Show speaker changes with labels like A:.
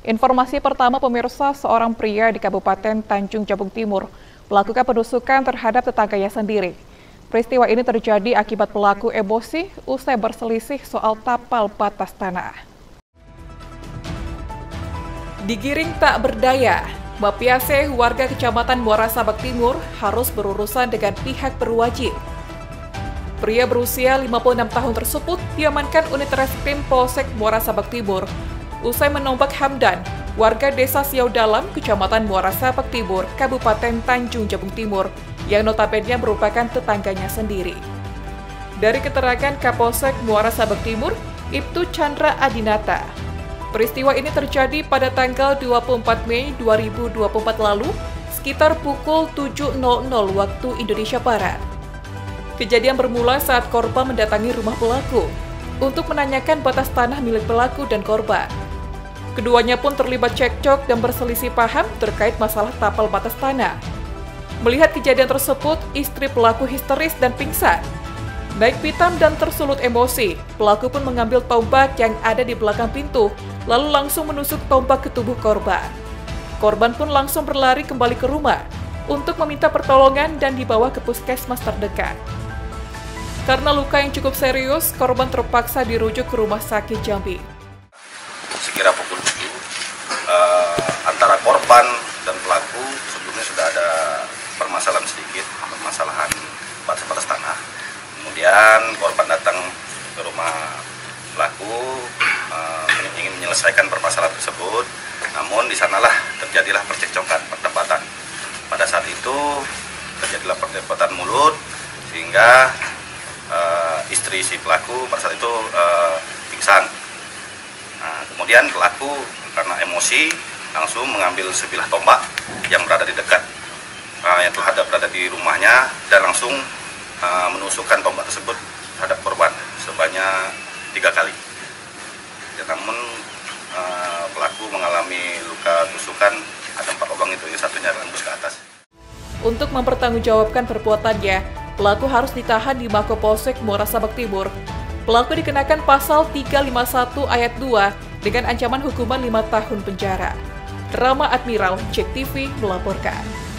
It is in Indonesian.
A: Informasi pertama pemirsa, seorang pria di Kabupaten Tanjung Jabung Timur melakukan penusukan terhadap tetangganya sendiri. Peristiwa ini terjadi akibat pelaku emosi usai berselisih soal tapal batas tanah. Digiring tak berdaya, Mapiase, warga Kecamatan Muara Sabak Timur, harus berurusan dengan pihak berwajib. Pria berusia 56 tahun tersebut diamankan unit reskrim Polsek Muara Sabak Timur usai menombak Hamdan, warga desa Siau Dalam, Kecamatan Muara Sabak Timur, Kabupaten Tanjung Jabung Timur, yang notabene merupakan tetangganya sendiri. Dari keterangan Kapolsek Muara Sabak Timur, Ibtu Chandra Adinata, peristiwa ini terjadi pada tanggal 24 Mei 2024 lalu, sekitar pukul 7.00 waktu Indonesia Barat. Kejadian bermula saat korban mendatangi rumah pelaku untuk menanyakan batas tanah milik pelaku dan korban. Keduanya pun terlibat cekcok dan berselisih paham terkait masalah tapal batas tanah. Melihat kejadian tersebut, istri pelaku histeris dan pingsan. Naik pitam dan tersulut emosi, pelaku pun mengambil tombak yang ada di belakang pintu, lalu langsung menusuk tombak ke tubuh korban. Korban pun langsung berlari kembali ke rumah untuk meminta pertolongan dan dibawa ke puskesmas terdekat. Karena luka yang cukup serius, korban terpaksa dirujuk ke rumah sakit Jambi.
B: Sekira pukul 7, antara korban dan pelaku sebelumnya sudah ada permasalahan sedikit, permasalahan batas tanah. Kemudian korban datang ke rumah pelaku ingin menyelesaikan permasalahan tersebut, namun di sanalah terjadilah percekcokan, perdebatan. Pada saat itu terjadilah perdebatan mulut sehingga istri si pelaku pada saat itu pingsan. Nah, kemudian pelaku karena emosi langsung mengambil sebilah tombak yang berada di dekat, yang telah berada di rumahnya, dan langsung menusukkan tombak tersebut terhadap korban sebanyak 3 kali. Ya, namun pelaku mengalami luka tusukan, ada 4 lubang itu, yang satunya tembus ke atas.
A: Untuk mempertanggungjawabkan perbuatannya, pelaku harus ditahan di Mapolsek Muara Sabak Timur. Pelaku dikenakan pasal 351 ayat 2 dengan ancaman hukuman 5 tahun penjara. Drama Admiral, JEK TV melaporkan.